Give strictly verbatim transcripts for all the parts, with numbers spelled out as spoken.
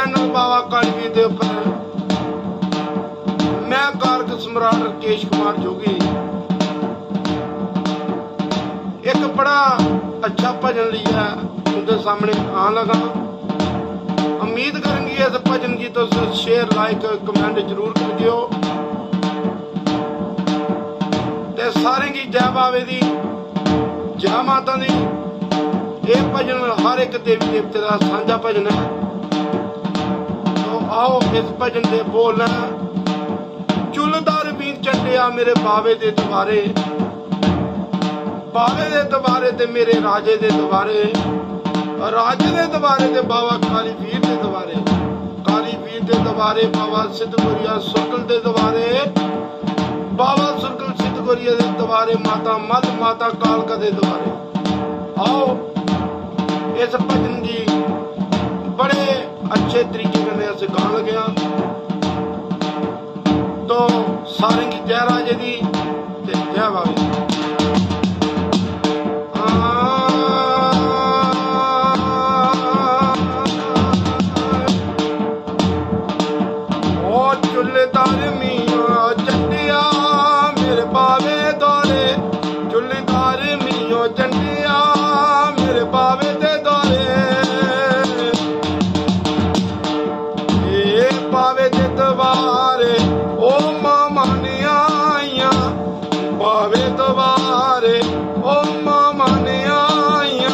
Channel बाबा कालीवीर दे उपर मैं कारक सम्राट राकेश कुमार जोगी एक बड़ा अच्छा भजन लिया उनके सामने आन लगा। उम्मीद करूंगी इस भजन की तुम शेयर लाइक कमेंट जरूर कर दियो ते सारे की जय बावे दी जय माता दी। यह भजन हर एक देवी देवते का साझा भजन है। तो आओ इस भजन के बोल चुलदार वीर चंडिया मेरे बावे दे दवारे, बावे दे दवारे ते मेरे राजे दे दवारे, राजे दे दवारे ते बाबा कालीवीर दे दवारे, कालीवीर दे दवारे बाबा सिद्धगोरिया सुरगल दे दवारे, बाबा सुरगल सिद्धगोरिया दे दवारे, माता मद माता कालका दे दवारे। आओ इस भजन की बड़े अच्छे तरीके में अस गान लगे। तो सारे की जय राजे दी ते जय बाबे। चुलदार मियो चंडिया मेरे बावे दौरे, चुलदार मियो चंडिया मेरे बावे दे दौरे, ये बावे दे दवारे ओ मामा ने आइया, बावे दवारे ओ मामा ने आइया,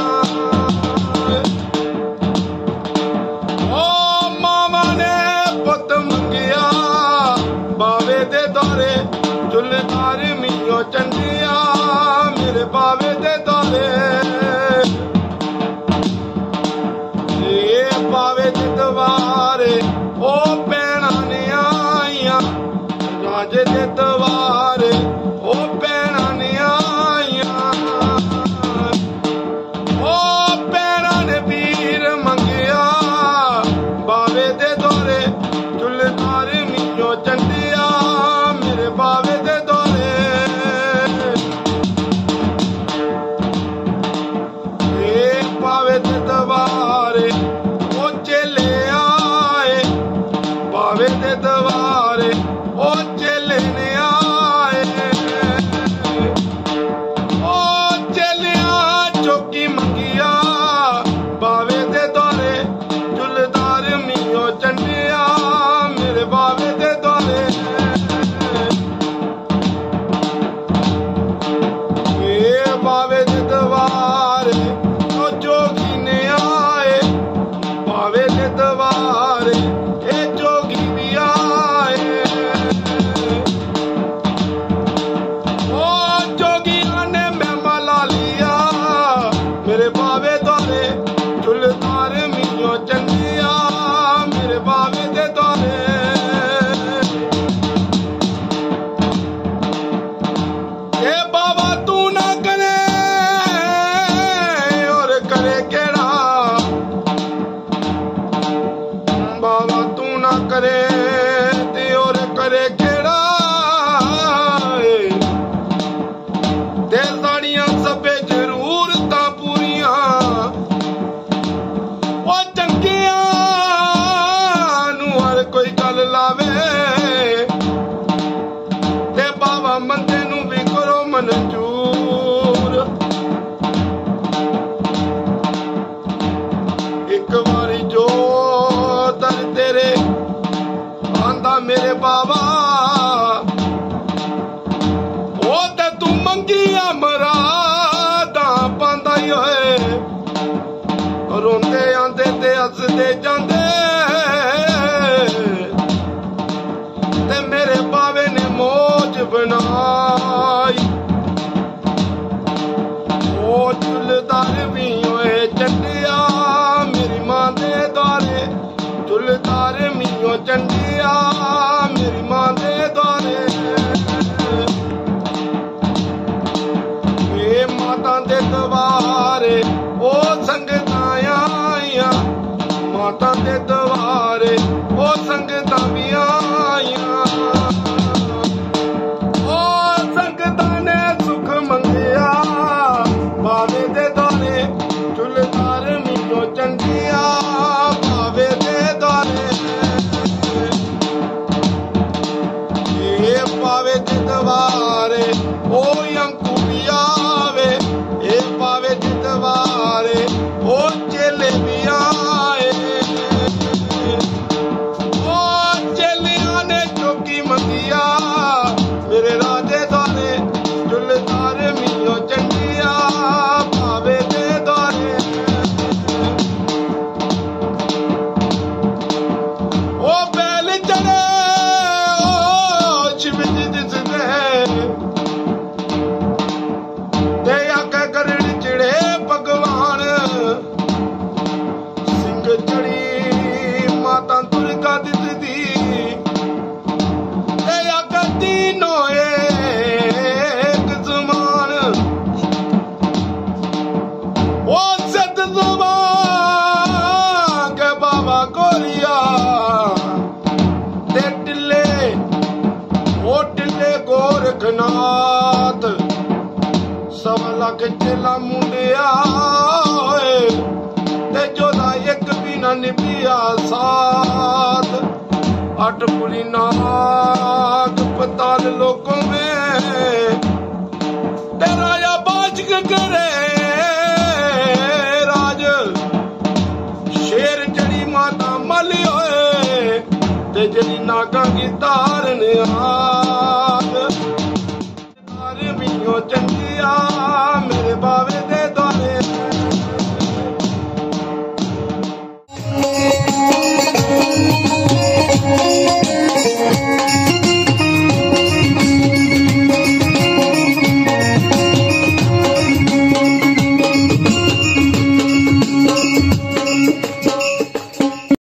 ओ मामा ने पुत मंगिया बावे दे दौरे, चुलदार मियो चंडिया मेरे बावे दे दौरे, ये बावे दे दवारे ओ भैणा ने आइया, राजे दे दवारे ओ भैणा ने आइया, ओ भैणा ने वीर मंगिया बावे दे दौरे, चुलदार मियो चंडिया मेरे बावे दे दौरे, ये बावे दे दवारे ओ चेले आए, बावे दे दवारे ओ चेले ने आए, ओ चेलिया चौकी मंगिया बावे दे दौरे, चुलदार मियो चंडिया मेरे बावे दे दौरे, ये बावे दे दवारे ओ जोगी ने आए, बावे दे दवारे ए जोगी भी आए, ओ जोगिया ने मेहमा ला लिया मेरे बावे दौरे, चुलदार मियो चंडिया मेरे बावे दे दौरे, ये बाबा तू ना करे और करे केड़ा, बाबा तू ना करे ते और करे केड़ा, ते साड़ियां सबे जरूरतां पूरियां ओ चंगिया नू हर कोई गल लावे, ते बाबा मंदे नू भी करो मंजूर, एक बारी जो दर तेरे आंदा मेरे बाबा ओ ते तू मंगिया मरादा पांदा ही होए, रोंदे आंदे ते हसदे जांदे, ते मेरे बावे ने मौज बनाई, ओ चुलदार भी होए चंडिया मेरी मां दे दौरे, चुलदार मियो चंडिया मेरी मां दे दौरे, ये माता दे दवारे ओ संगतां आइया, माता दे दवारे ओ संगतां भी आइया, ओ संगतां ने सुख मंगिया बावे दे दौरे, चुलदार मियो चंडिया बावे दे दौरे, नाथ सवा लख चेला मुंडिया ते जोदा एक भी ना निभिया साथ अठ पुली नाग पताल लोगों में ते राजा बाज के करे राज शेर जड़ी माता मली होए ते जड़ी नागा की तारन आ